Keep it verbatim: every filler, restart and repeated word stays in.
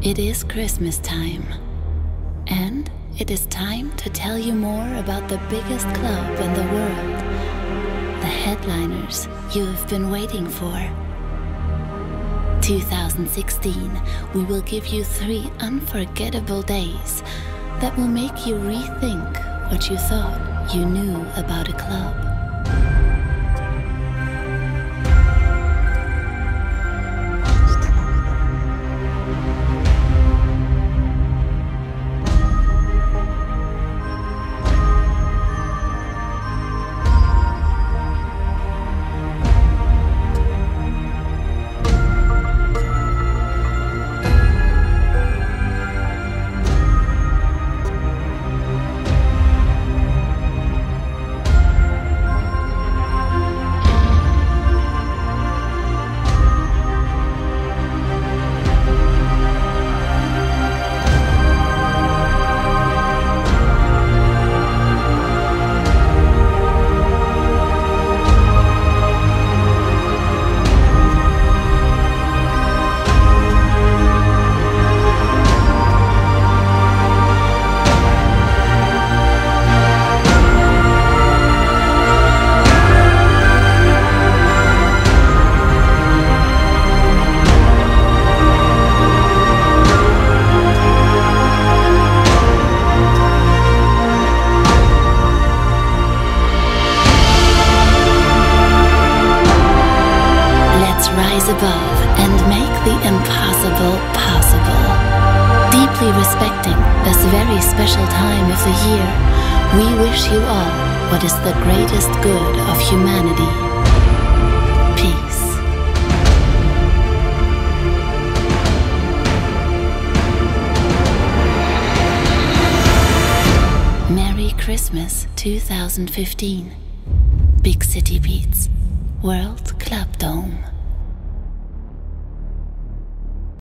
It is Christmas time, and it is time to tell you more about the biggest club in the world, the headliners you have been waiting for. two thousand sixteen, we will give you three unforgettable days that will make you rethink what you thought you knew about a club. Rise above and make the impossible possible. Deeply respecting this very special time of the year, we wish you all what is the greatest good of humanity: peace. Merry Christmas two thousand fifteen. Big City Beats, World Club Dome.